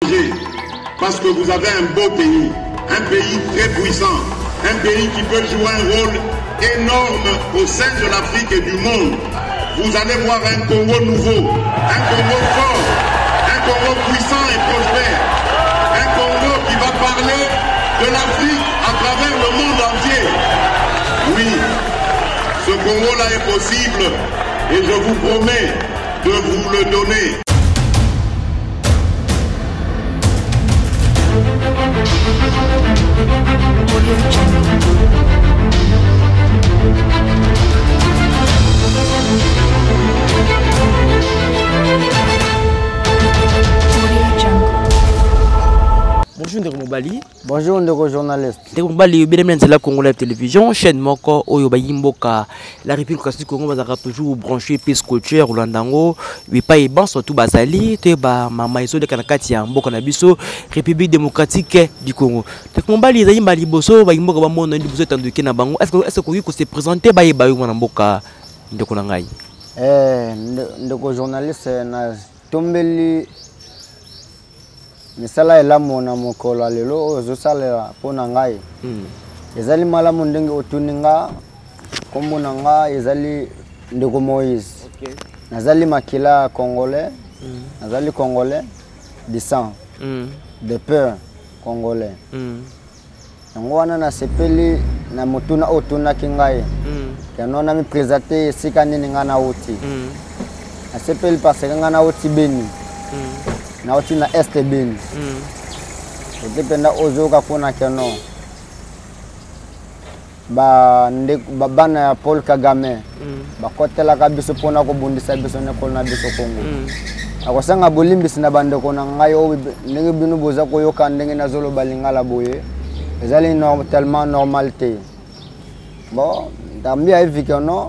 Parce que vous avez un beau pays très puissant, un pays qui peut jouer un rôle énorme au sein de l'Afrique et du monde. Vous allez voir un Congo nouveau, un Congo fort, un Congo puissant et prospère, un Congo qui va parler de l'Afrique à travers le monde entier. Oui, ce Congo-là est possible et je vous promets de vous le donner. Bonjour Ndeko Mobali. Bonjour Ndeko journaliste. Ndeko Mobali, bienvenue à la Congo Live Télévision, chaîne Moko Oyo Bayimboka. La République du Congo va toujours brancher Peace Culture Rolandango. Oui pas et ban surtout Bazali, te ba mama iso de Kanakati ya Mboka na biso, République démocratique du Congo. Ndeko Mobali za yimba liboso bayimboka ba mona liboso tanduke na bango. Est-ce que se présenter ba yeba yo na Mboka Ndeko na ngai? Ndeko journaliste na tombeli misala elamu na mokolo lelo ozosalela pona ngai ezali malamu ndenge otuninga kombo na nga ezali Ndeko Moïse. Nazali makila congolais, nazali congolais de sang, de peur congolais. Yango wana na sepeli na mutuna otuna kingai kanona mi présenter sika nini nga na oti na sepeli parce que nga na oti Beni na oti na Est Beni dependa ozoka kuna keno bana ya Paul Kagame bakotela kabiso pona ko bundisa biso ne kolona biso Kongo akosanga bolimbisi na bandeko na ngai o ndenge bino boza ko yoka ndenge na zolo balingala boye ezali tellement normalité. Bon ndambia hivi keno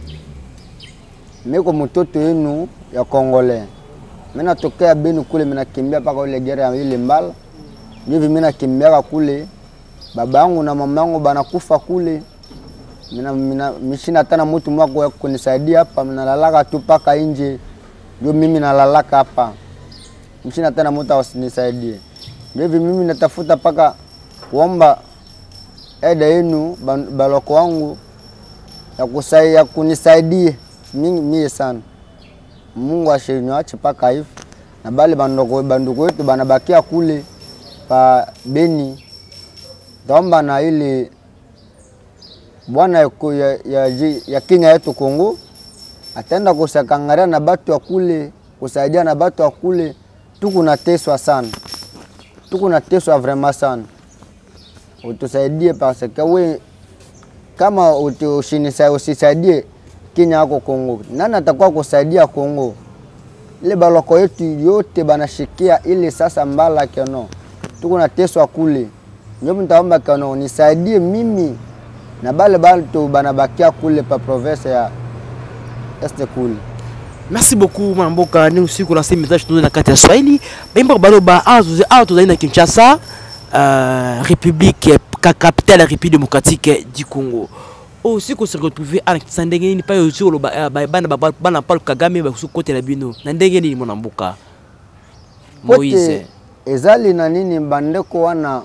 meko mtoto yenu ya Congolais mina tokea Beni kule mina kimbia paka ile gere ya ile mbala hivi mina kimbia kule baba yangu na mama yangu banakufa kule mina mishina tana mtu mwako kunisaidia hapa minalalaka tu paka nje ndio mimi nalalaka hapa mishina tana mtu asinisaidie hivi mimi natafuta paka kuomba eda yenu baloko wangu ya kunisaidie mimi sana Mungu ashenyoache paka hivi na bale bandugu wetu banabakia kule pa Beni daomba na ile bwana ya Kenya yetu Kongo atenda kusakangaria na batu wa kule kusaidia na batu wa kule tukunateswa sana tukunateswa vraiment sana utusaidie parce que we kama usisaidie Kenya yako Kongo nani atakuwa kusaidia Kongo ile baloko yetu yote banashikia ile sasa mbala keno tukunateswa kule ndio mtaomba keno nisaidie mimi na bale tu banabakia kule pa province ya Est kule. Merci beaucoup Mamboka ni usiku na sema message tunaona kati ya Swahili bimba baloba azu na Kinshasa République capitale la République démocratique du Congo. Aussi qu'on se retrouve à Sandengeni pas sur le bana Paul Kagame ba su côté la bino na ndengeni ni mona Mboka Moïse ezali na nini bandeko wana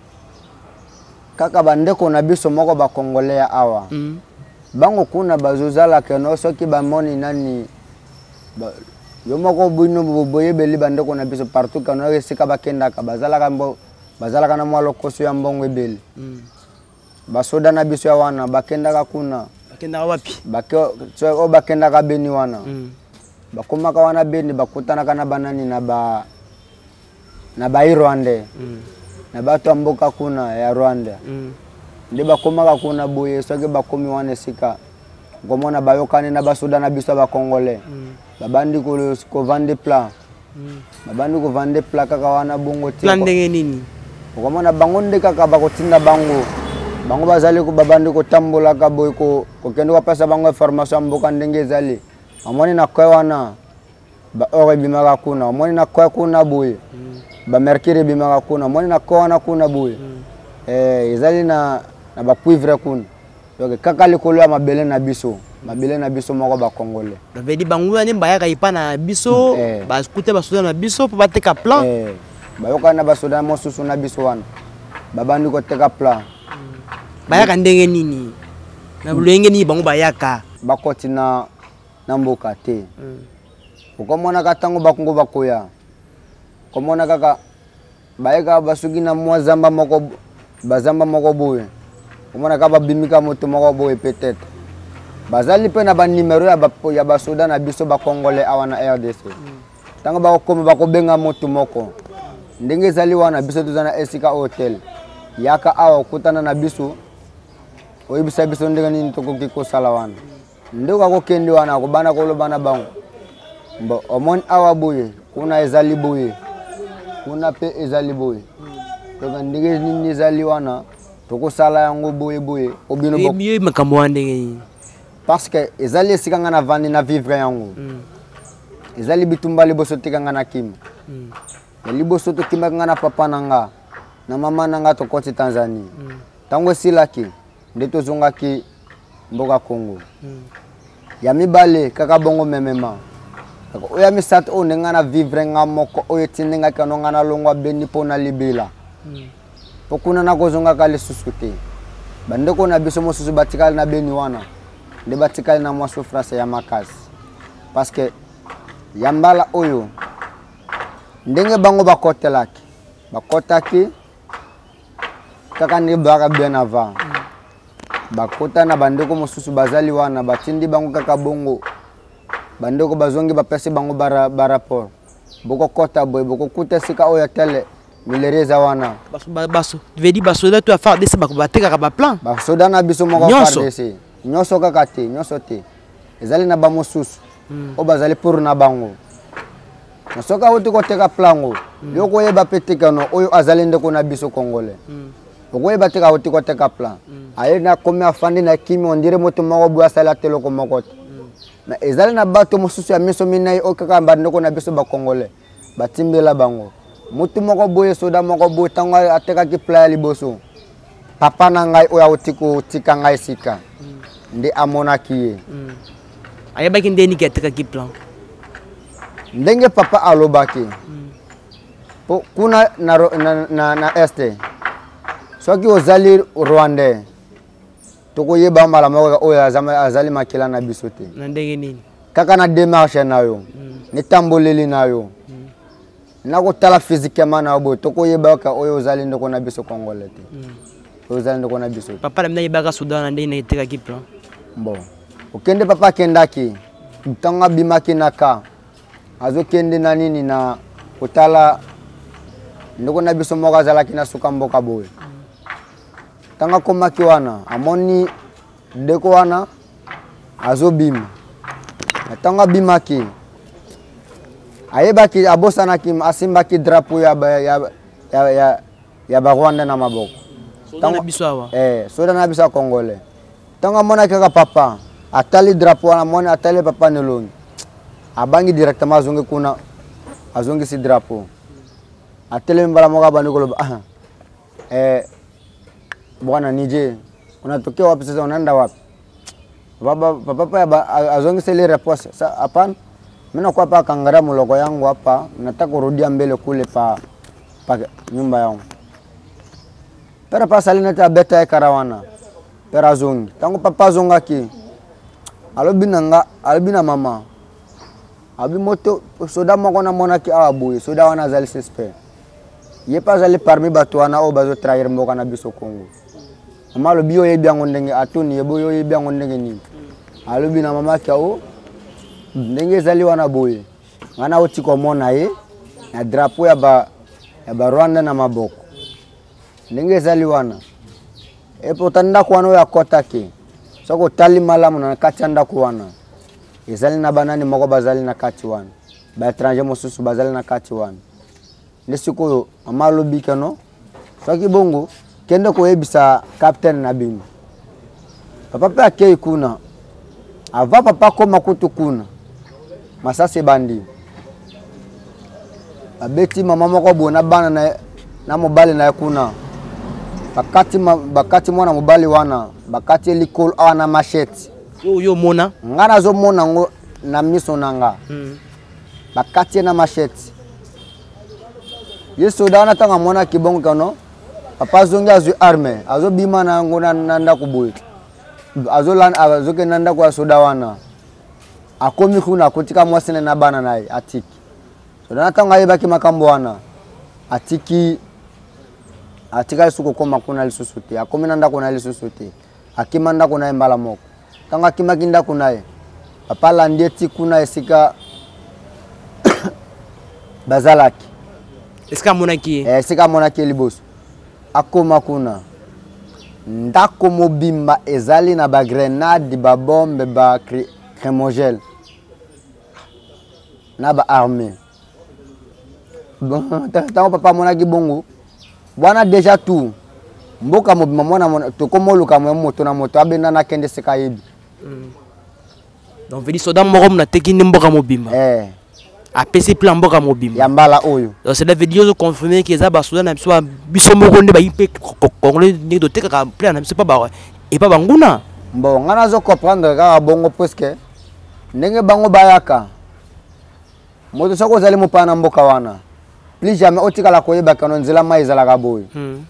kaka bandeko na biso moko ba Congolais awa bango kuna bazozala keno soki ba moni nani yo moko bino boye beli bandeko na biso partout kana esika bakenda ka bazala kana mwalo koso ya mbongo ebeli basoda na biso ya wana bakenda kuna bakenda wapi bakenda ka Beni wana bakoma ka wana Beni bakutana kana banani na ba Rwanda na batu Mboka kuna ya Rwanda ndi bakoma ka kuna boye soki bakomi wana sika ngomona bayokane na basoda na biso ba Congolais babandi ko vendre plat babandi ko vendre plat kaka wana bongo te plan ndenge nini ngomona bango ndeka ka bakotinda bango bazali ko babandi ko tambola ka boy ko kendo ka pesa bango information Mboka ndenge zali amoni na kwa wana ba ore bimaka kuna amoni na kwa kuna boy ba mercure bimaka kuna amoni na kwa wana kuna boy ezali na ba cuivre kuna donc kaka likolo ya mabele na biso moko ba Congolais bavedi bango ne bayaka ipana biso ba scouter ba soda na biso po bateka plan bayoka na basoda mosusu na biso wana babandi koteka plan bayaka ndenge nini na bulenge ni bango bayaka bakoti na mboka te ukomona katango bakungo bakoya komona kaka bayeka basuki na mwazamba moko bazamba moko boye komona ka babimika moto moko boye peut-être bazali pe na ba numero ya basoda na biso ba Congolais awana RDC tango bakoma bakobenga moto moko ndenge zali wana biso tuzana esika hotel yaka awa kutana na biso oyibisa biso ndenge nini tokoki kosala wana ndeko kokende wana ko bana kolobana bango mbo omon awa boye kuna ezali boye kuna pe ezali boye to ndenge nini ezali wana tokosala yango boye boye obino bok mieux makambo ndenge parce que ezali esika ngana vandi na vivre yango ezali bitumba liboso tikanga na kim liboso to kimaka ngana papa nanga na mama nanga to koti Tanzania tango silaki ndeto zongaki mboka Congo ya mibale kaka bongo memema oya misat o ngana vivre ngamoko oyo tinenga kanonga na longwa beni pona libela pokuna na kozonga kale susute bandeko na biso mosusu batikali na beni wana nde batikali na mwa souffrance ya makasi parce que yambala oyo ndenge bango bakotaki kaka ndi baka bien avant bakota na bandeko mosusu bazali wana batindi bango kaka bongo bandeko bazongi bapesi bango ba rapport boko kota boy boko kuta sika oyo tele milereza wana baso vedi basoda tu afar dese bakobateka ba plan basoda na biso moko afar dese nyoso kaka te nyoso te ezali na ba mosusu o bazali pour na bango soka wuti koteka plango yoko yeba petekano oyo azali ndeko na biso Congolais okoye bateka wuti koteka plan aye na komi afandi na kimi ondire moto moko bwa sala teloko moko na ezali na bato mosusu ya miso minai okaka bandeko na biso ba Congolais batimbela bango moto moko boye soda moko boye tango ateka ki plan liboso papa na ngai oya utiko tika ngai sika ndi amona kiye ayebaki ndeni ki ateka ki plan ndenge papa alobaki kuna na este soki ozali Rwanda tokoyeba mbala moko oyo azali makila na biso te na ndenge nini kaka na démarche na yo ni tamboleli na yo na kotala physiquement na bo tokoyeba ka oyo ozali ndeko na biso Congolais te ozali ndeko na biso papa la mna baka Sudan na ndenge na iteka ki plan bon okende papa kendaki tanga bimaki naka azokende na nini na kotala ndeko na biso moko azalaki na suka mboka boye tanga komaki wana amoni ndeko wana azobima tanga bimaki ayebaki abosanaki asimbaki drapeau ya ba Rwanda na maboko tanga biso awa soda na biso Congolais tanga mona kaka papa atali drapeau wana mona atali papa nelongi abangi directement azongi kuna azongi si drapeau atele mbala moka bandi koloba bwana nije unatokea wapi sasa unaenda wapi papa azongi sele réponse sa hapana mimi kwa hapa kangara mloko yangu hapa nataka kurudia mbele kule pa nyumba yangu pera pasa linata beta karawana pera zongi tangu papa zonga ki alobina mama abi moto soda moko na mona ki abuye soda wana zali suspect ye pas ali parmi bato wana o bazo trahir mboka na biso Congo mama lo bio ye biango ndenge atuni ye boyo ye biango ndenge ni alobina mama ki o ndenge zali wana boye ngana oti ko mona ye na drapeau ya ba Rwanda na maboko ndenge zali wana potanda kwano ya kota ke soko tali malamu na katianda kuwana ezali na banani moko bazali na kati wana ba étranger mosusu bazali na kati wana ndesiko mama lobi kano soki bongo kende ko yebisa captain na bino papa pe akei kuna ava papa koma kutu kuna masase bandi abeti mama moko bona bana na mobali na kuna bakati mwana mobali wana bakati likolo awana machete yo mona ngana zo mona ngo na miso nanga bakati na machete Ye soda wana tanga mona kibongo kano. Papa zongi azu arme. Azo bima na ngona nanda kuboy. Azo ke nanda kwa soda wana. Akomi kuna kutika mwasene na bana naye atiki. Soda na tanga yeba ki makambo wana. Atiki atika suko koma kuna lisusuti. Akomi nanda kuna lisusuti. Akimanda kuna mbala moko. Tanga kimakinda kuna papa landieti kuna esika bazalaki. Esika monaki. Esika monaki liboso. Akoma kuna. Ndako mobimba ezali na ba grenade, ba bombe, ba crémogène. Na ba armée. Bon, tango papa monaki bongo. Bwana déjà tout. Mboka mobimba mona to komoluka moto na moto abenda na kende seka yebi. Donc veli soda moko na tekini mboka mobimba. APC plan mboka mobimba. Yambala oyo. Donc cela veut dire confirmer que ça ba soda na biso biso moko nde ba impe congolais ne do teka plan na biso pas ba et pas banguna. Bon, ngana zo comprendre ka bongo presque ndenge bango bayaka. Moto soko zali mopana mboka wana. Plus jamais otikala koyeba kano nzela mai ezala ka boy.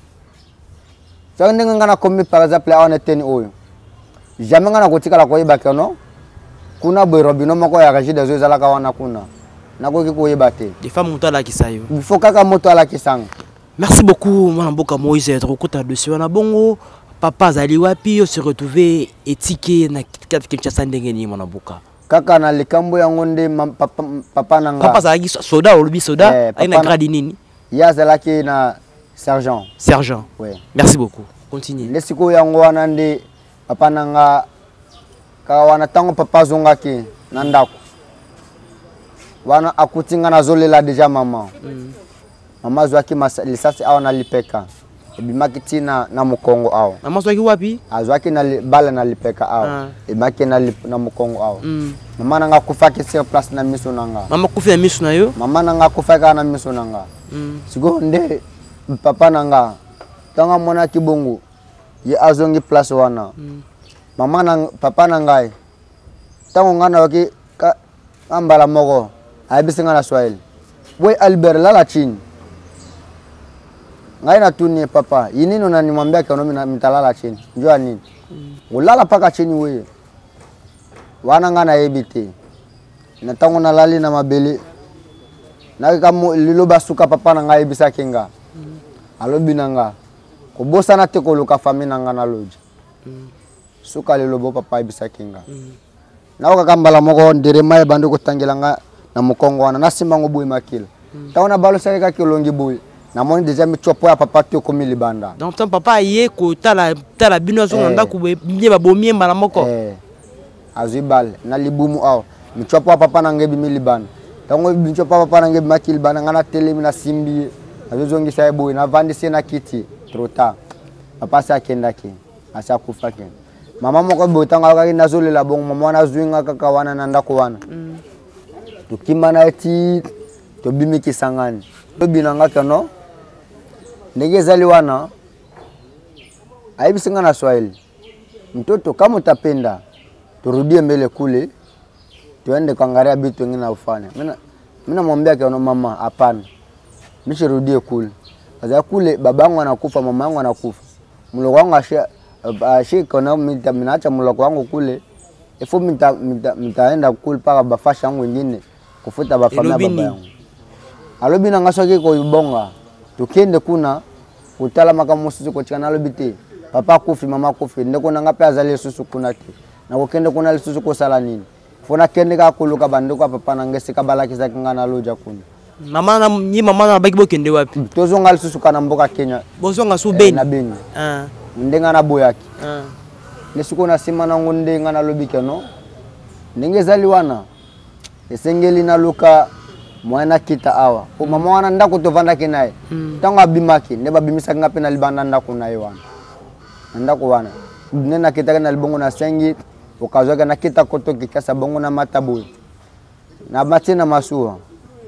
Ça ndenge ngana komi par exemple on était oyo. Jamais ngana kotikala koyeba kano kuna boy robino moko ya ragide zo ezala ka wana kuna. Nakoki koyeba te. Des femmes moto ala kisayo. Il faut kaka moto ala kisanga. Merci beaucoup mwana mboka Moïse être kota dessus wana bongo. Papa zali wapi se retrouver étiqué na Kinshasa ndenge ni mwana mboka. Kaka na likambo yango nde papa nanga. Papa zali soda olobi soda aina grade nini? Ya zalaki na sergent. Sergent. Ouais. Merci beaucoup. Continue. Lesiko yango wana nde papa nanga ka wana tango papa zongaki na ndako. Wana akutinga na zolela deja mama. Mama zwaki lisasi awa na lipeka. Ebimaki tina na mukongo awa. Mama zwaki wapi? Azwaki na bala na lipeka awa. Ebimaki na mukongo awa. Mama nanga kufaki sur place na miso nanga. Mama kufi na miso na yo? Mama nanga kufaka na miso nanga. Siko nde papa nanga tanga mona kibongo ye azongi place wana. Mama nanga papa nanga tango ngana waki ambala moko aibisinga na Swahili. We Albert lala chini. Ngai na tuni papa, yinini unanimwambia kanomi na mitalala chini. Njua nini? Ulala paka chini wewe. Wana ngana ebite. Na tango na lali na mabele. Na kama liloba suka papa na ngai ebisa kinga. Alobi nanga. Kobosa na te koluka famina ngana loji. Suka lilobo papa ebisa kinga. Na wakakambala moko ndirema ebando kutangilanga na mukongo wana na simba ngoboy makila. Taona balo saka kilongi boy. Na moni déjà mi chopo ya papa to komi libanda. Donc ton papa yé ko tala bino zo nda ku bien ba bomie mbala moko. Azibal na libumu aw. Mi chopo ya papa na ngebi mi libanda. Tango mi chopo ya papa na ngebi makil bana ngana tele mi na simbi. Azozongi sa boy na vandisi na kiti trop tard. Papa sa kenda ki. Asa kufa ken. Mama moko botanga ka na zolela bon mama na zwinga kaka wana na ndako wana. Tukimana eti to bimi kisangani. To binanga kano. Ndege zali wana aibisinga na Swahili. Mtoto kama utapenda turudie mbele kule tuende kuangalia vitu vingine na ufanye. Mimi namwambia kiona mama hapana. Mishirudie kule. Kaza kule babangu anakufa, mama yangu anakufa. Mloko wangu ashika na minaacha mloko wangu kule. Ifo mitaenda kule paka bafasha yangu wengine kufuta bafamia baba yangu. Alobi na ngasoke ko ibonga. Tukiende kuna kutala makamusu ko chana lobite. Papa kufi mama kufi ndeko nanga pe azali susu kuna ti. Na kokende kuna lisusu ko sala nini. Fona kende ka kuluka bandoko papa nangese ka balaki za kingana loja kuna. Mama na baki bokende wapi? Tozonga lisusu kana mboka Kenya. Bozonga su Beni. Na Beni. Ndenga na boyaki. Lesuko na sima na ngonde ngana lobike no. Ndenge zali wana. Esengeli na luka mwana kita awa. Ko mama wana ndako tovanda kinaye. Tango abimaki neba bimisa ngapi na libanda ndako na wana. Ndako wana. Nena kita na libongo na sengi ukazoka na kita koto kikasa bongo na matabu. Na bati na masuwa.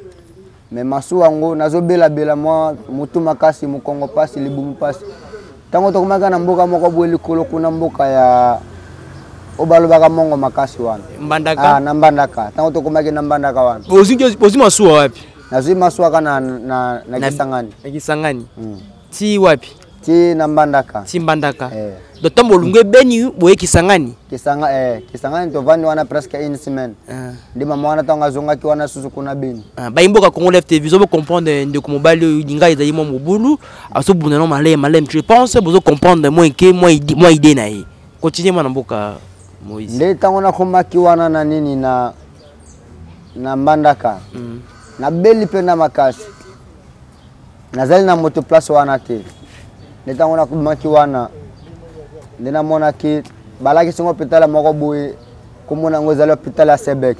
Me masuwa ngo nazobela bela mwa mutu makasi mukongo pasi libumu pasi. Tango tokumaga na mboka moko bweli kolo kuna mboka ya obaloba mongo makasi wana. Mbandaka. Na mbandaka. Tango tokumaki na mbandaka wana. Ozi masuwa wapi? nazwi maswaka na Kisangani. Na Kisangani. Ti wapi? Ti na Mbandaka. Ti Mbandaka. Docteur Molungue beni boye Kisangani. Kisangani to vandi wana presque une semaine. Ndi mama wana tanga zonga ki wana susu kuna beni. Ba imboka Congo Live TV zo comprendre de ko mobali dinga ezali mo mobulu aso bunano malem je pense bozo comprendre moi que moi idée na ye. Continue mwana mboka Moïse. Ndi tango na komaki wana na nini na Mbandaka. Na beli pena makasi. Nazali na moto place wana te. Ndi tango na komaki wana ndina mona ki balaki singo hôpital moko boye komona ngozali hôpital ya Sebek.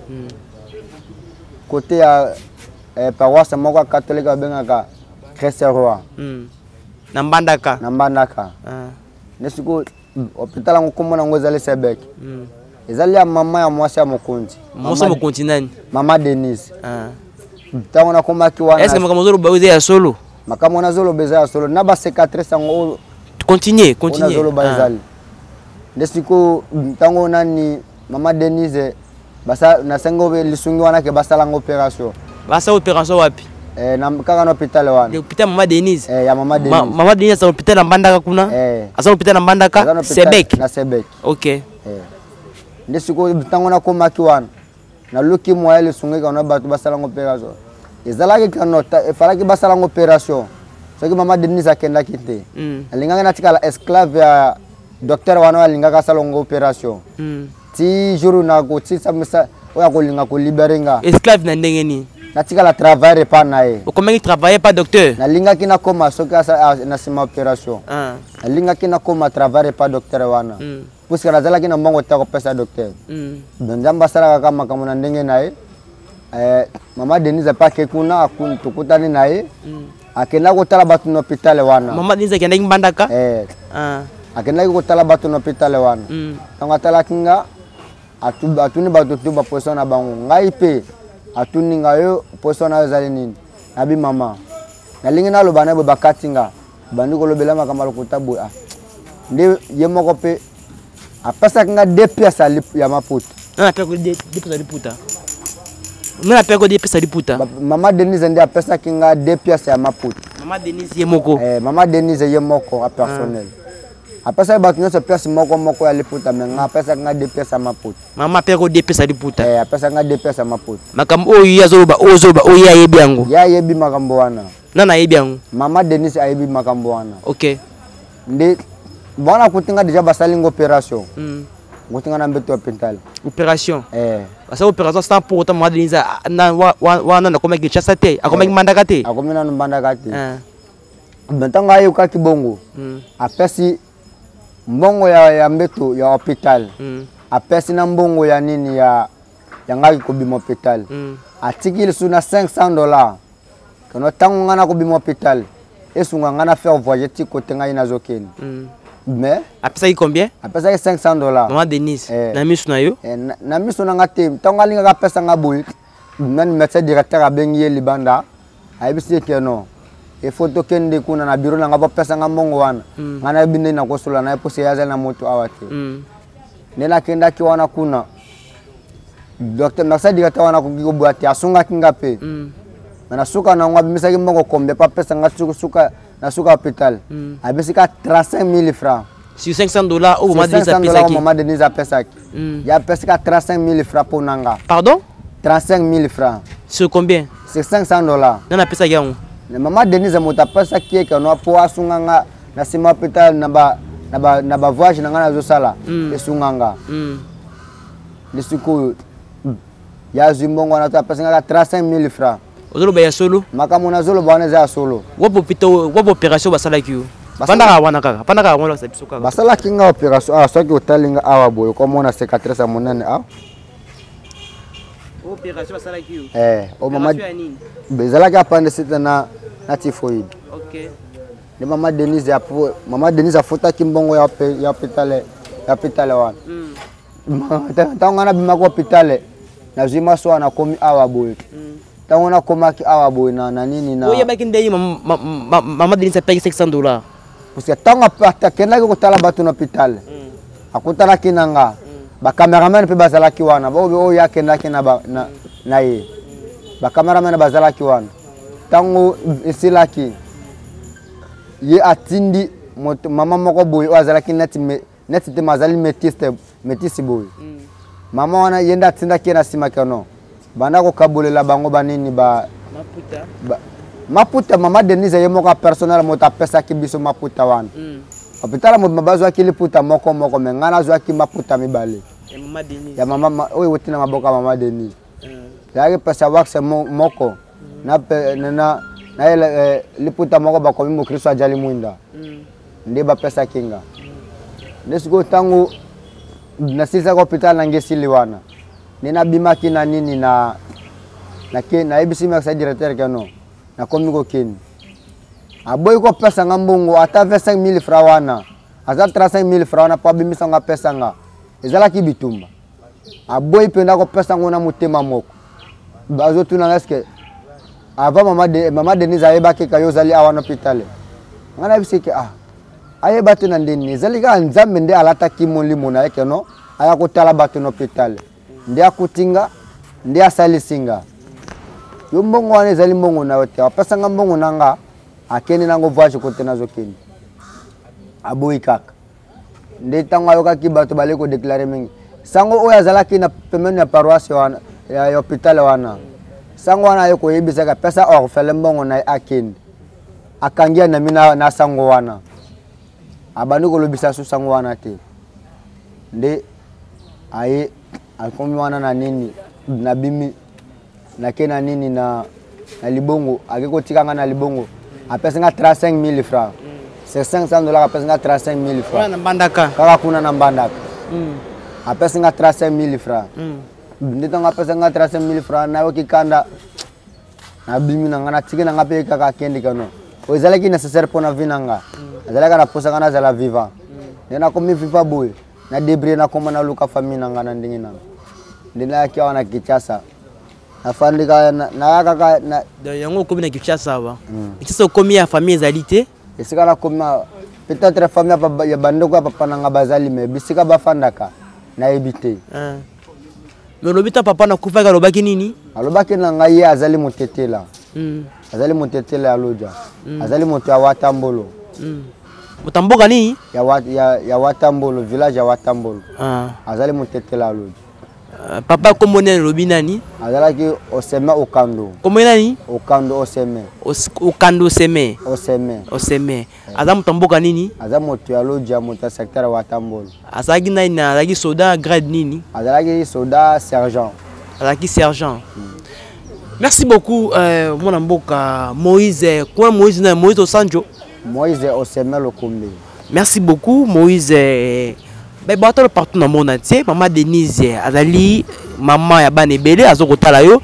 Côté ya paroisse moko catholique bengaka Christ-Roi. Na Mbandaka. Na Mbandaka. Nesiko hôpital ngo komona ngozali Sebek. Ezali ya mama ya mwasi ya mokonzi. Mwasi mokonzi nani? Mama Denise. Tango na komaki wana. Est-ce que makamozolo bauze ya solo? Makamona zolo beza ya solo na ba cicatrice ngo Continue. Zolo bazali. Nesiko tango nani Mama Denise basa na sengo be lisungi wana ke basala opération. Basa opération wapi? Na kaka na hôpital wana. Hôpital Mama Denise. Ya Mama Denise. Mama Denise sa hôpital na Mbandaka kuna? Asa hôpital na Mbandaka Sebek. Na Sebek. OK. Nesiko tango na komaki wana. Na luki moya lisungi kana batu basala opération. Ezalaki kanota efalaki basala opération. Soki Mama Denise akenda kite. Alinganga na tika la esclave ya docteur wana alingaka salongo opération. Ti jour na ko ti samisa oya ko linga ko libérenga. Esclave na ndenge ni. Na tika la travailler pas na ye. O comment il travaillait pas docteur? Na linga kina koma soki na sima opération. Na linga kina koma travailler pas docteur wana. Puisque na zala kina mbongo ta ko pesa docteur. Ndamba sala kama kama na ndenge na ye. Mama Denise pa ke kuna akuntukutani na ye. Akenda kotala batu na hôpital wana. Mama Denise akenda Mbandaka? Akenda kotala batu na hôpital wana. Tanga tala kinga atuni batu tu ba poison na bango. Ngai pe atuni ngayo poison na zali nini. Abi mama. Na lingi na loba na bo bakatinga. Bandi ko lobela makamba lokota bo. Nde yemoko pe apasa kinga 2 pièces ya maputa. Na pe ko 2 pièces ya liputa. Mena pe ko 2 pièces ya liputa. Mama Denise ndi apesa kinga 2 pièces ya maputa. Mama Denise yemoko. Mama Denise yemoko a personnel. Apesa ba kinyo so pièces moko ya liputa menga apesa kinga 2 pièces ya maputa. Mama pe ko 2 pièces ya liputa. Apesa kinga 2 pièces ya maputa. Makam oyo yazoloba oyo ayebi yango. Ya yebi makambo wana. Nana ayebi yango. Mama Denise ayebi makambo wana. OK. Ndi bona kutinga deja basalingo opération. Kutinga na mbeto hôpital. Opération. Asa opération sans pour autant Mama Denise na wana na komaki chasa te, akomaki Mbandaka te. Akomina no Mbandaka te. Bentanga ayo ka kibongo. Apesi mbongo ya mbeto ya hôpital. Apesi na mbongo ya nini ya ngaki ko bimo hôpital. Atikili suna $500. Kono tango ngana ko bimo hôpital. Esunga ngana faire voyager ti côté ngai na zokeni. Mais apesa combien? Apesa $500. Mama Denise. Na misu na yo? Na misu na ngate. Tango linga ka pesa ngaboy. Même médecin directeur abengi libanda. Ayebisi ke no. E photo kende kuna na biro na ngaba pesa ngambongo wana. Ngana binde na kosola na epose yaza na moto awate. Nena kenda ki wana kuna. Docteur médecin directeur wana ko boati asunga kingape. Mana suka na ngwa bimisa ki mbongo kombe pa pesa ngasuka na suka hôpital. Abisika 35 000 francs. Sur $500 ou Mama Denise apesa ki? Mama Denise apesa ki. Ya pesika 35 000 francs pour nanga. Pardon? 35 000 francs. Sur combien? C'est $500. Nana apesa yango. Mama Denise mota pesa ki ke no po asunganga na sima hôpital na ba voyage na ngana zo sala esunganga. Ndisuku ya zimbongo na ta pesa nga 35 000 francs. Ozolo ya solo? Makamona zolo bwana za solo. Wopo opération basala ki yo? Pandaka wana kaka, pandaka wana sa biso kaka. Basala kinga opération soki otalinga awa boyo komona cicatrice ya monene a. Opération basala ki yo? O mama bezala ka appendicite na typhoid. OK. Ni Mama Denise afuta kimbongo ya hôpital wana. Tanga na bima ko hôpital na zima so na komi awa boyo. Tango na komaki awa boy na nini na. Oye baki ndeye Mama Denise paye $600. Parce que tango atakenda ko tala batu na hôpital. Akutala kinanga. Ba cameraman pe bazala ki wana. Ba oyo yakenda kina na ye. ba cameraman bazalaki wana tango esilaki ye atindi mama moko boy o azalaki neti te mazali métisse boy mama wana yenda atinda ki na sima kano banda ko kabolela bango banini ba maputa mama Denise ye moko personnel mota pesa ki biso maputa wana hôpital mo mabazo akili puta moko mengana zo aki maputa mibale ya mama oyo wotina maboka mama Denise ya pesa wax moko na liputa moko bakomi mo Kristo ajali mwinda ndi ba pesa kinga nesiko tangu na sisa ko hospital na ngesili wana nina bimaki na nini na ebisi ma sa directeur kano na komi ko keni aboy ko pesa ngambongo ata 25000 francs wana aza 35000 francs wana pa bimisa nga pesa nga ezala ki bitumba aboy penda ko pesa ngona mutema moko bazo tuna ngaske ava mama Denise ayebaki kayo zali awana hospital ngana bisike aye batu na ndeni zali ka nzambe nde alata kimoli mona yake no aya kutala batu no hospital ndi akutinga ndi asalisinga yo mbongo wane zali mbongo na wote apesa nga mbongo nanga akeni nango voyage kote nazo keni aboyi kaka ndi tango ayoka ki batu bale ko déclarer mingi sango oya zalaki na pemene ya paroisse wana ya hospital wana sango wana yoko yebisa ka pesa orfele mbongo na akeni akangia na mina na sango wana abandi ko lobisa su sango wana te ndi aye akomi wana na nini na bimi na kena nini na libongo akiko tikanga na libongo apesa nga 35000 francs c'est $500 apesa nga 35000 francs na mbandaka kaka kuna na mbandaka apesa nga 35000 francs ndito nga apesa nga 35000 francs na okikanda na bimi na ngana tikena nga pe kaka kendi kano ozalaki nécessaire pour na vinanga azalaka na posa kana zala vivant nena komi viva boy na débrouiller na koma na luka famille na ngana ndingi na ndina kia wana Kinshasa afandika na kaka na yango komi na Kinshasa ba Kinshasa komi ya famille ezalité esika na komi peut-être famille ya bandoko ya papa na ngabazali me bisika bafandaka na ebité mais lobita papa na kufaka lobaki nini alobaki na ngai azali motetela azali motetela ya loja azali moto ya Watambolo Mutamboka ni ya Watambolo village ya Watambolo azali motetela ya loja papa komone lobi nani azalaki oseme okando komone nani okando oseme okando seme oseme aza mutamboka nini aza moto ya loja moto secteur ya Watambolo azalaki nani azalaki soda grade nini azalaki soda sergent azalaki sergent merci beaucoup mon mboka Moïse quoi Moïse Osanjo Moïse oseme lokombe merci beaucoup Moïse bato partout dans le monde entier maman Denise azali maman ya bana ebele azokotala yo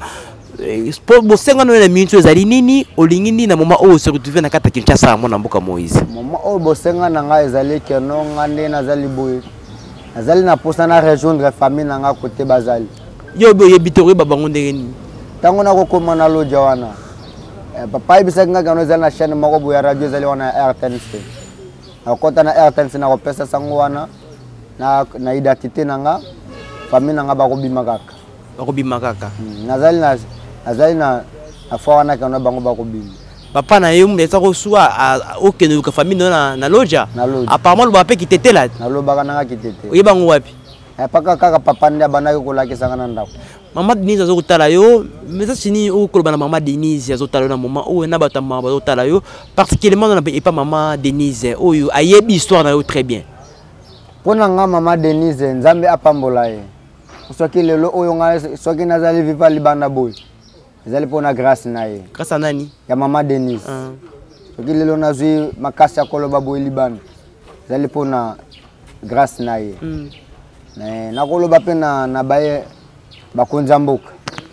bosenga no na minute ezali nini olingi nini na maman o se retrouver na kata Kinshasa mona mboka Moïse maman o bosenga na nga ezali keno ngande nazali boye azali na posa na rejoindre famille na nga côté bazali yo bo yebitoro babango ndenge nini tango na kokoma na loja wana papa ibisa nga kano ezali na chaîne moko boye radio ezali wana RTNC akota na RTNC na kopesa sango wana na identité nanga famille nanga bakobima kaka nazali na afa na kana bango bakobima papa na yo mbesa ko suwa okene ka famille na loja apparemment lo bape kitetela na lo baka nanga kitete oyebango wapi paka kaka papa ndia banaki kolakisa ngana ndako mama Denise azokotala yo mesa chini okoloba na mama Denise azotala na mama o na batama bazotala yo particulièrement na pas mama Denise oyo ayebi histoire na yo très bien. Pona nga mama Denise nzambe apambola ye. Soki lelo oyo nga soki nazali viva libanda boy. Ezali pona grâce na ye. Grâce nani? Ya mama Denise. Soki lelo nazwi makasi ya koloba boy libanda. Ezali pona grâce na ye. Na koloba pe na baye bakonza mboka.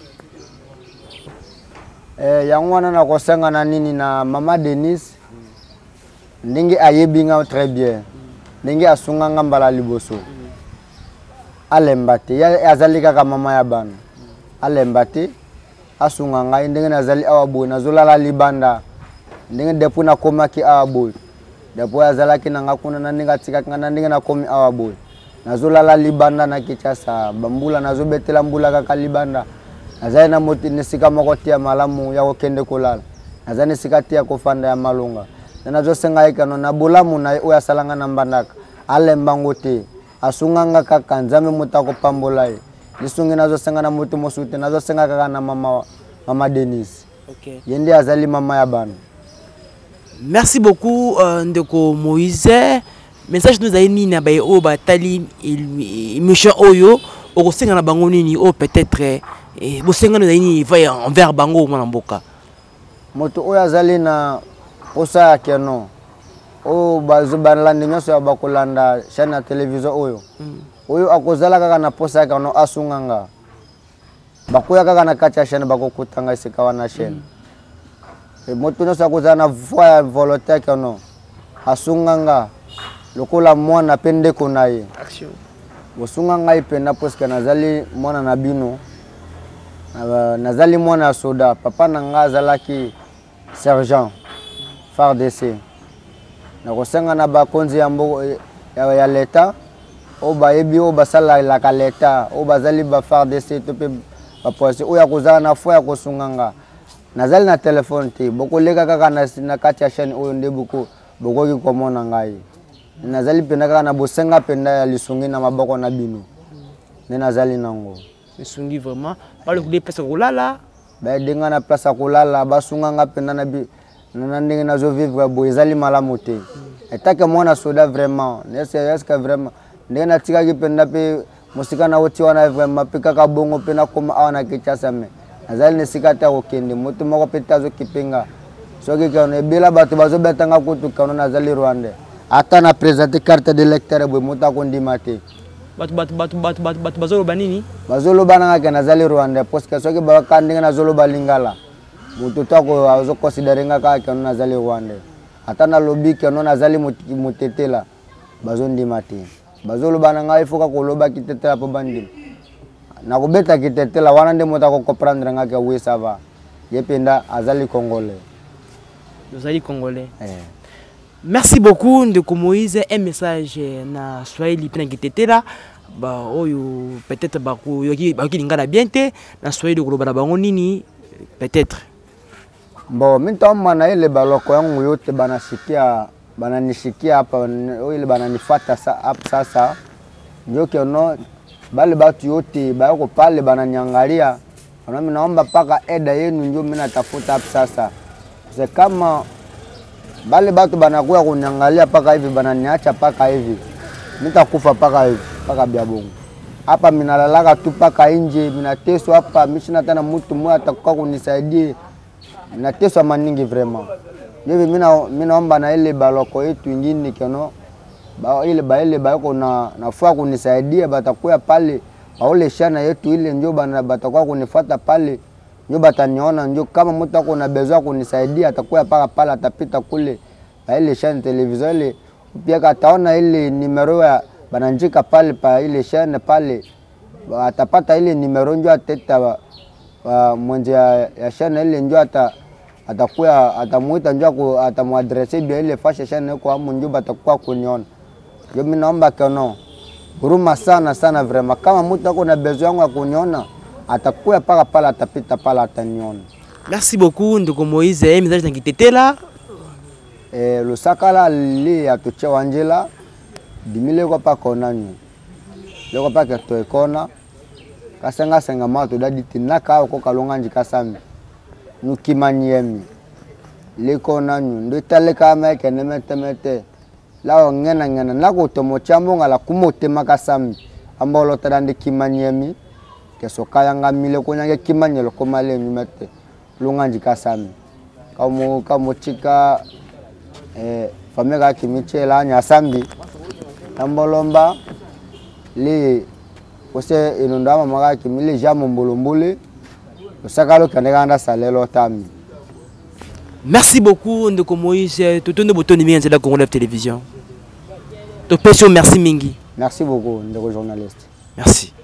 Yango wana na kosenga na nini na mama Denise. Ndenge ayebinga très bien. Ndenge asunga ngambala liboso. Alembate ya azali kaka mama ya bana. Alembate asunga ngai ndenge nazali awaboy nazolala libanda. Ndenge depo na komaki awaboy. Depo azalaki na ngakuna na ndenge atikaka na ndenge na komi awaboy. Nazolala libanda na Kinshasa bambula nazobetela mbula kaka libanda. nazali na moto nesika moko tia malamu ya kokende kolala nazali nesika tia kofanda ya malunga nazo senga ekano na bolamu na oya salanga na mbandaka alembango te asunganga kaka nzambe mutako pambolai lisungi nazo senga na moto mosute nazo senga kaka na mama Denise. OK. Yende azali mama ya bana. Merci beaucoup ndeko Moïse. Message nous a ni na ba o batali méchant oyo o senga na bango nini o peut-être bo senga nous a ni va envers bango mwana mboka. Moto oyo azali na posa keno o bazo banlande nyoso ya bakolanda chaîne ya télévision oyo. Oyo akozala kaka na posa kano asunganga. Bakoya kaka na kacha chaîne bakokutanga isika wana chaîne. Moto nyoso akozala na voix volontaire kano asunganga lokola mwana pende konaye. Action. Bosunganga ipenda poska nazali mwana na bino. Nazali mwana soda papa nanga azalaki sergent FARDC. Na kosenga na bakonzi ya mbo ya leta o bayebi o basala la ka leta o bazali ba FARDC to pe ba poise o ya kozala na fo ya kosunganga nazali na telefone te bokoleka kaka na kati ya chaîne oyo ndebuko bokoki komona ngai nazali penda kaka na bosenga penda ya lisungi na maboko na bino ne nazali nango lisungi vraiment pas le coup de place kolala ba denga na place kolala basunganga penda na bi na ndenge nazo vivre bo ezali malamu te etake mona soda vraiment est-ce que vraiment ndenge na tika ki penda pe musika na oti wana vraiment pe kaka bongo pe na koma awana kichasa me azali ne sikata okende moto moko pe tazo kipenga soki kana ebela bato bazo betanga kutu kana nazali Rwanda ata na présenter carte d'électeur bo moto ko ndima te bato bazolo banini bazolo bananga kana nazali Rwanda parce que soki ba kandinga nazolo balingala moto tako azo considérer ngaka kana nazali Rwanda ata na lobby kana nazali mutetela bazo ndima te bazolo bananga ifoka koloba kitetela po bandi na kubeta kitetela wana nde moto ko comprendre ngaka we ça va yependa azali congolais. Azali congolais. Merci beaucoup ndeko Moïse, un message na Swahili pena kitetela ba oyo peut-être ba ko yoki lingana bien te na Swahili ko loba bango nini peut-être. Bon, mintomba na ile baloko yangu yote bananishikia hapa ile bananifuata sasa ndio kiono bale batu yote bayako pale bananiangalia mimi naomba paka eda yenu ndio mimi natafuta hapa sasa kama bale batu banakuwa kuniangalia paka hivi bananiacha paka hivi nitakufa paka hivi paka bia bongo hapa mimi nalalaka tu paka nje mimi nateswa hapa mimi sina tena mtu mmoja atakuwa kunisaidia nateswa maningi vraiment hivi mimi naomba na ile baloko yetu ingine keno ile bayako nafua kunisaidia batakuwa pale baole shana yetu ile ndio batakuwa kunifuata pale ndio bataniona ndio kama mtu ako na besoin kunisaidia atakuwa paka pale atapita kule ile shana television ile pia kataona ile numero ya bananjika pale pa ile shana pale atapata ile numero ndio ateta mwenye ya shana ile ndio atakuwa atamuita ndio atamuadresse bien ile fasha shana kwa hapo ndio batakuwa kuniona. Yo mimi naomba kono huruma sana vraiment kama mtu ako na besoin yangu ya kuniona atakuwa paka pala atapita pala ataniona. Merci beaucoup ndeko Moïse, message tangitetela lusakala li atuche wanjela dimile kwa paka onani leko paka to ekona kasenga mato dadi tinaka ko kalonga njika sami nukimanyemi leko nanyu ndo taleka meke nemetemete lao ngena nako tomo chambo ngala kumote makasami ambolo tadande kimanyemi keso kaya ngamile ko nyange kimanyelo ko male nyumete lunganji kasami kamo chika famega kimichela nya sambi ambolomba li kose inondama maga kimile jamu mbulumbule osakalo kaneganda salelo tami. Merci beaucoup ndeko Moïse, totonde botoni mi nzela Congo Live Télévision. To pesio merci mingi. Merci beaucoup ndeko journaliste. Merci.